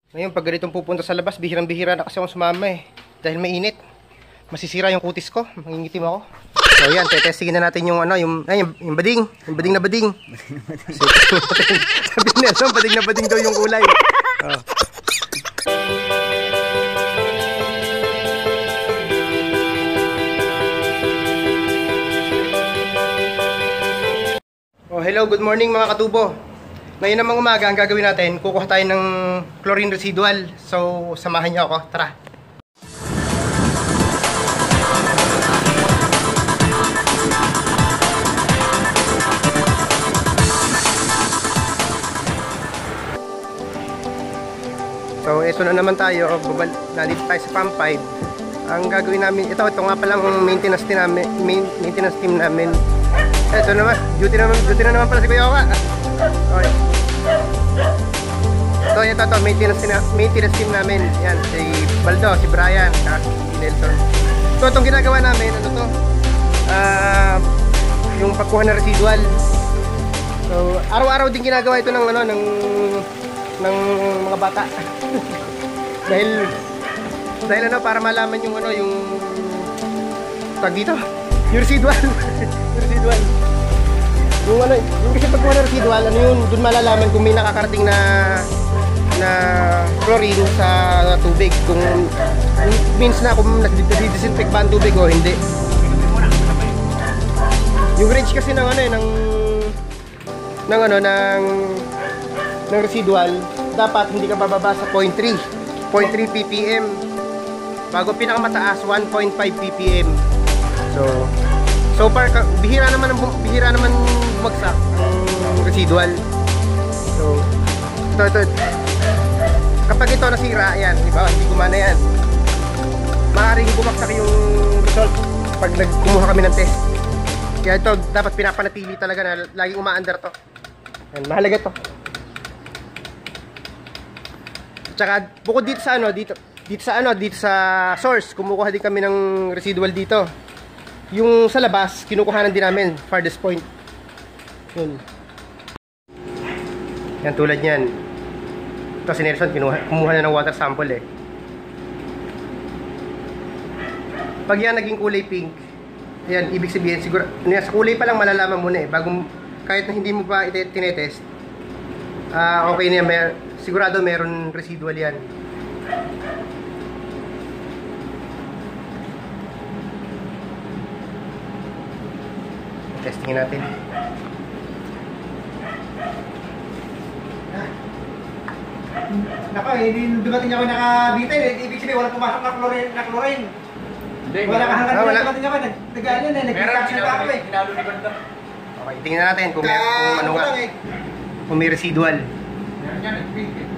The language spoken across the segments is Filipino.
Ngayon, pag ganitong pupunta sa labas, bihirang-bihira na kasi akong sumama eh. Dahil mainit. Masisira yung kutis ko. Mangingitim ako. So, yan. Testingin na natin yung ano, yung bading. Yung bading na bading. Sabi niya, bading na bading daw yung kulay. Oh. Oh, hello, good morning mga katubo. Ngayon namang umaga, ang gagawin natin, kukuha tayo ng chlorine residual. So, samahan niyo ako. Tara. So, ito na naman tayo. Nandito tayo sa Pump 5. Ang gagawin namin, ito nga pala ang maintenance team namin. Ito naman, duty na naman pala si Kuya Oka. Okay. Ito, maintenance team namin. Yan, si Baldo, si Brian, si Nelson. So, itong ginagawa namin, ano to? Yung pagkuha ng residual. So, araw-araw din ginagawa ito ng mga bata. dahil ano, para malaman yung ano, yung tag dito, yung residual. Yung residual. Yung ano, yung kasi pagkuha ng residual, ano yun, dun malalaman kung may nakakarating na chlorine sa tubig, kung means na kung nag-disinfect ba ang tubig o hindi. Yung range kasi ng ano ng residual, dapat hindi ka bababa sa 0.3 ppm. Bago pinakamataas 1.5 ppm. So far bihira naman bumagsak ang residual. So ito kapag ito nasira, yan, di ba? Hindi gumana yan. Maaaring bumagsak yung result pag kumuha kami ng test. Kaya ito dapat pinapanatili talaga na laging umaandar to. Yan, mahalaga to. Tsaka bukod dito sa source, kumukuha din kami ng residual dito. Yung sa labas, kinukuhanan din namin farthest point. Yun. Yan, tulad niyan. Ito si Nelson, kumuha na ng water sample eh. Pag yan naging kulay pink, yan, ibig sabihin, siguro, sa kulay pa lang malalaman mo na eh. Bago, kahit na hindi mo pa tinetest, okay na yan, sigurado meron residual yan. Testingin natin. Nako, hindi dumating ako nakabitin eh. Ibig sabihin, wala pumasok na chlorine. Wala kahanggan na dumating ako. Nag-ano na, nag-reaction pa ako eh. Hinalo ni Banda. Okay, tingnan natin kung ano nga. Kung may residual. Meron yan, nag-pink eh.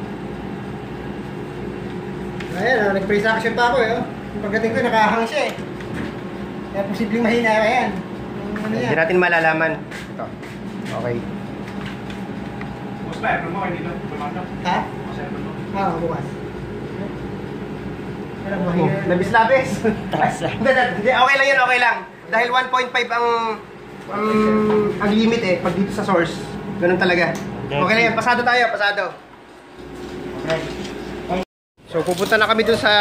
Ayan, nag-freeze action pa ako eh. Pagdating ko, nakahang siya eh. Kaya posibleng mahina ka yan. Hindi natin malalaman. Ito. Okay. Bukas ba, aircon mo, hindi lang tumatak. Ha? Bukas aircon mo. Oo, bukas. Oh, labis-labis. Hindi, okay lang yun, okay lang. Dahil 1.5 ang limit eh, pag dito sa source. Ganun talaga. Okay lang yan, pasado tayo, pasado. Okay. So pupunta na kami dun sa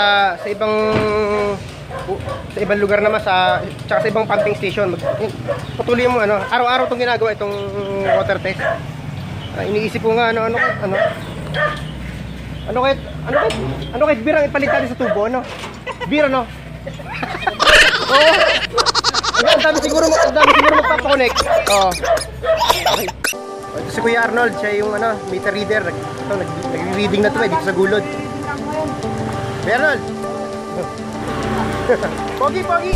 ibang lugar naman, tsaka sa ibang pumping station. Patuloy mo ano, araw-araw itong ginagawa, itong water test. Iniisip ko nga ano kahit birang ipalit natin sa tubo, ano? Bira, no? Oo. Ang dami siguro magpapakonect. Oo. Okay. Ito si Kuya Arnold, siya yung meter reader. Ito, nag-reading na ito dito sa gulod. Kuya Arnold! Pogi!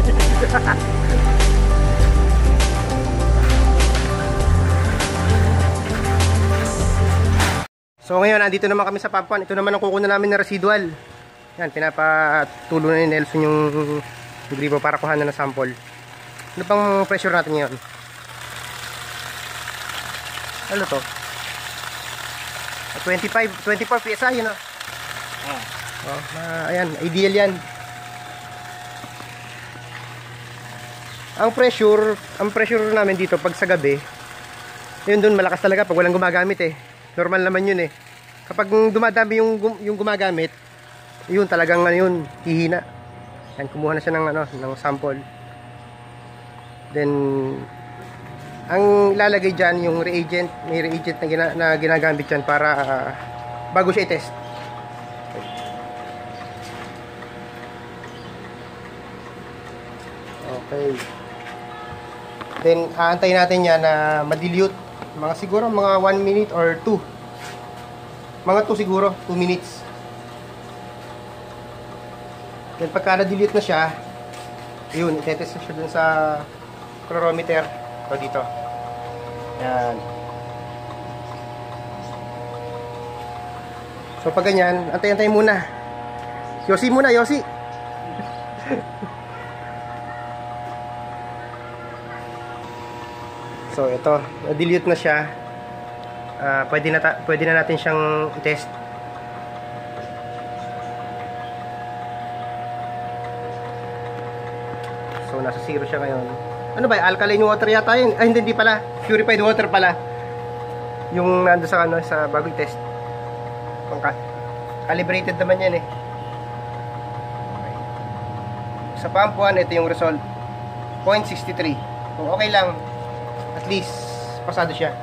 So ngayon, nandito naman kami sa Pump 1. Ito naman ang kukunan namin na residual. Yan, pinapatulo na ni Nelson yung gripo para kuhanan ng sample. Ano pang pressure natin ngayon? Ano to? 24 PSI, yun o. Ayan, ideal yan. Ang pressure namin dito pag sa gabi, yun dun malakas talaga pag walang gumagamit eh. Normal naman yun eh. Kapag dumadami yung gumagamit, yun talagang ano yun, hihina. Yan, kumuha na siya ng ano, ng sample. Then ang ilalagay diyan yung reagent, may reagent na ginagamit diyan para bago siya i-test. Okay. Then aantayin natin yan na ma-dilute mga siguro mga 1 minute or 2. Mga 2 siguro, 2 minutes. Then pagka na-dilute na siya, yun, itetest na siya dun sa calorimeter. Ito dito. Yan. So pag ganyan, antay-antay muna. Yosi muna, Yosi. So ito, na-dilute na siya. Pwede na natin siyang i-test. So nasa 0 siya ngayon. Ano ba, alkaline water yata yun? Ay, hindi pala. Purified water pala. Yung nando sa ano, sa bagong test. Calibrated naman yan eh. Okay. Sa pump 1, ito yung result. 0.63. Kung okay lang, at least pasado siya.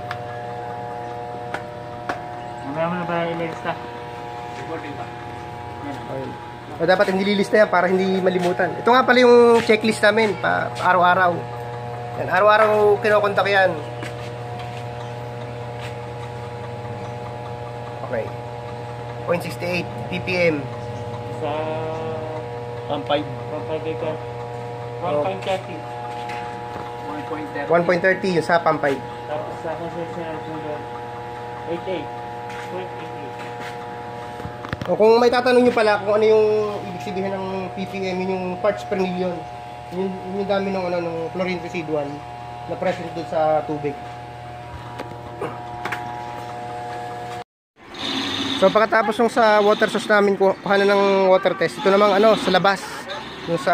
Mamaya mo na ba ilista? Recording ba? Okay. O dapat hindi lilista yan para hindi malimutan. Ito nga pala yung checklist namin pa araw-araw. Yan, araw-araw kinokontak yan. Okay. 0.68 ppm. Sa... Pampay. Pampay ka. 1.30. 1.30 yung sa Pampay. Tapos sa concessional po 88. 0.88. O kung may tatanong nyo pala kung ano yung ibig sabihin ng ppm, yun yung parts per million. Yun yung dami ng ano, ng chlorine residual na present doon sa tubig. So pagkatapos yung sa water source namin kuha na ng water test, ito namang ano sa labas, yung sa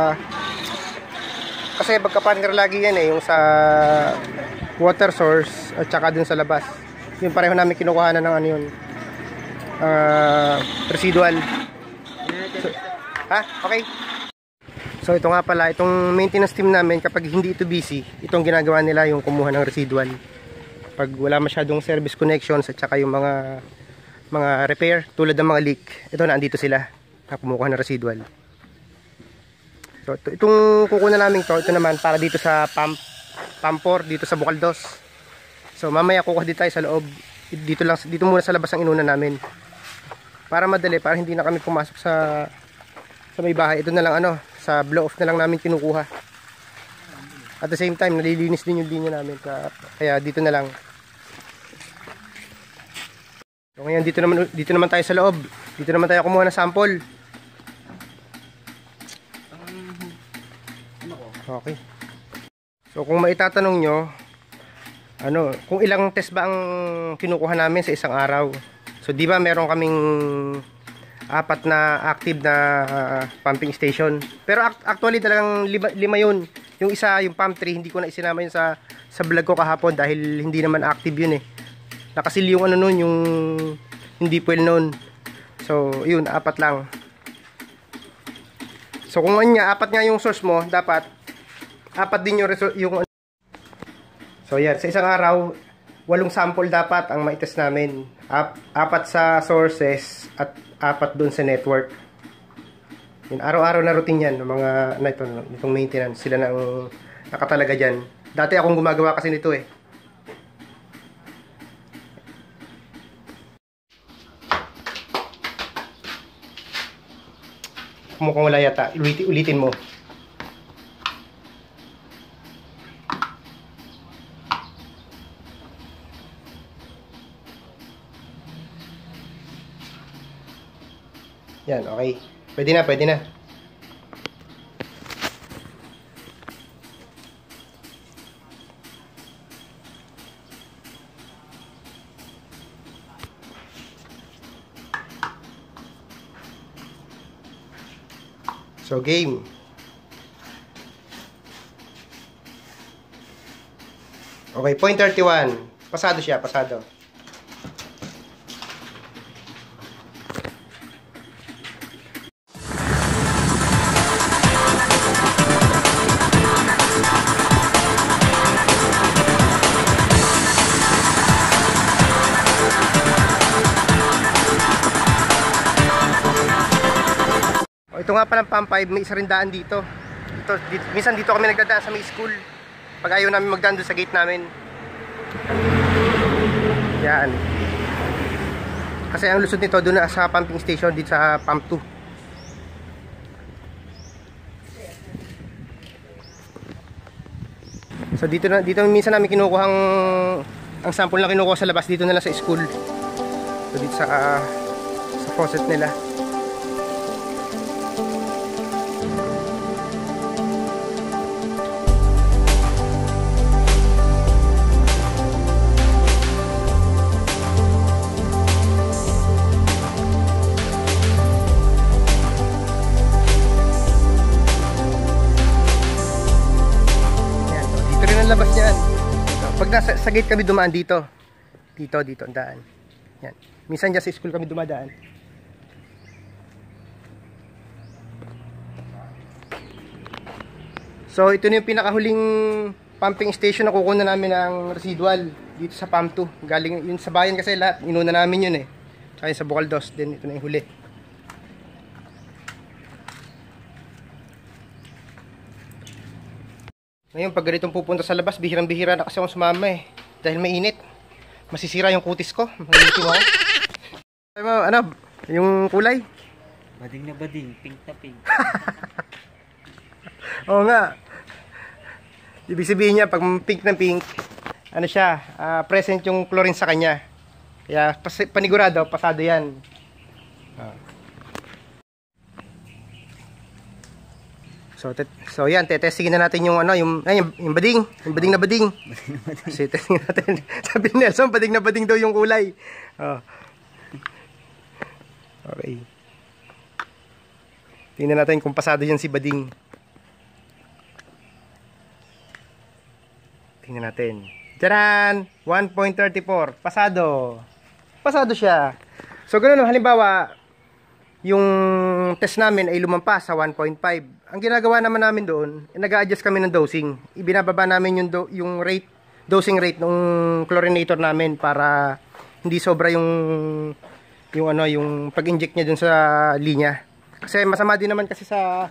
kasi magka-partner lagi yan eh, yung sa water source at saka dun sa labas. Yung pareho namin kinukuha na ng ano yun, residual. So, ha? Okay. So ito nga pala, itong maintenance team namin kapag hindi ito busy, itong ginagawa nila yung kumuha ng residual. Pag wala masyadong service connections at saka yung mga repair tulad ng mga leak, ito na andito sila na kumukuha ng residual. So itong kukunan namin ito naman para dito sa pump 4 dito sa Bukaldos. So mamaya kukuha dito tayo sa loob. Dito muna sa labas ang inuna namin. Para madali, para hindi na kami pumasok sa may bahay. Ito na lang ano, sa blow off na lang namin kinukuha. At the same time nalilinis din yung linya namin. Kaya dito na lang. So ngayon dito naman tayo sa loob. Dito naman tayo kumuha ng sample. Okay. So kung maitatanong nyo, ano, kung ilang test ba ang kinukuha namin sa isang araw. So di ba meron kaming 4 na active na pumping station. Pero actually talagang 5 yun. Yung isa, yung pump 3, hindi ko na isinama yun sa vlog ko kahapon dahil hindi naman active yun eh. Nakasil yung ano nun, yung hindi fuel nun. So yun, 4 lang. So kung ano nga, 4 nga yung source mo, dapat 4 din yung so yan, sa isang araw 8 sample dapat ang maitest namin. 4 sa sources at 4 doon sa network. Yun, araw-araw na routine yan ng mga itong maintenance. Sila na ang nakatalaga dyan. Dati akong gumagawa kasi nito eh. Mukhang wala yata. Ulitin mo. Yan, okay. Pwede na, pwede na. So, game. Okay, 0.31. Pasado siya, pasado. O, ito nga palang pump 5, may isa rin daan dito. Minsan dito kami nagdadaan sa may school. Pag ayaw namin magdaan doon sa gate namin. Yan. Kasi ang lusot nito doon sa pumping station dito sa pump 2. So dito minsan namin kinukuhang ang sample na kinukuha sa labas dito na lang sa school. So dito sa faucet nila. Labas niyan. Pag sa gate kami dumaan dito ang daan. Yan. Minsan dyan sa school kami dumadaan. So ito na yung pinakahuling pumping station na kukuha namin ng residual dito sa pump 2. Galing yun sa bayan kasi lahat inuna namin yun eh. Tsaka sa Bucaldos din, ito na yung huli. Ngayon, pag ganitong pupunta sa labas, bihirang-bihira na kasi akong sumama eh. Dahil mainit. Masisira yung kutis ko. Magiging ako. Ano? Yung kulay? Bading na bading. Pink na pink. Oo nga. Ibig sabihin niya, pag pink na pink, ano siya, present yung chlorine sa kanya. Kaya panigurado, pasado yan. So yan, tetestingin na natin yung ano, yung bading, yung bading na bading. Kasi testingin natin. Sabi ni Nelson, bading na bading daw yung kulay. Oh. Okay. Tingnan natin kung pasado yan si bading. Tingnan natin. Tcharan! 1.34. Pasado. Pasado siya. So ganoon, halimbawa, yung test namin ay lumampas sa 1.5. Ang ginagawa naman namin doon, nag-a-adjust kami ng dosing. Ibinababa namin yung dosing rate ng chlorinator namin para hindi sobra yung pag-inject niya doon sa linya. Kasi masama din naman kasi sa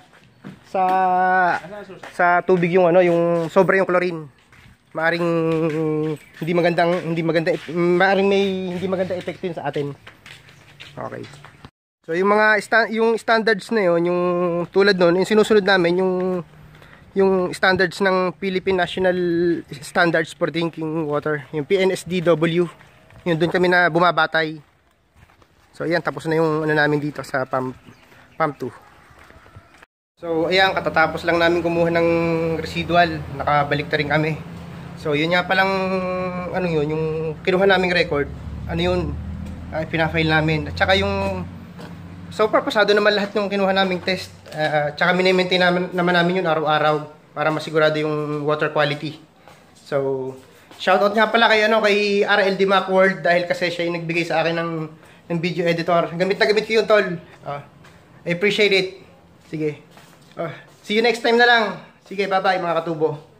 tubig yung sobra yung chlorine. Maaring hindi magandang epekto yun sa atin. Okay. So yung mga standards na yun, yung tulad nun, yung sinusunod namin yung standards ng Philippine National Standards for Drinking Water, yung PNSDW. Yun doon kami na bumabatay. So ayan, tapos na yung namin dito sa pump 2. So ayan, katatapos lang namin kumuha ng residual, nakabalik na rin kami. So yun nga palang yung kinuha naming record, pinafile namin. At saka yung so far, pasado naman lahat ng kinuha naming test. Tsaka mini-maintain naman namin yun araw-araw para masigurado yung water quality. So, shoutout nga pala kay RLD Mac World dahil kasi siya yung nagbigay sa akin ng video editor. Gamit na gamit ko yun, tol. I appreciate it. Sige. See you next time na lang. Sige, bye-bye mga katubo.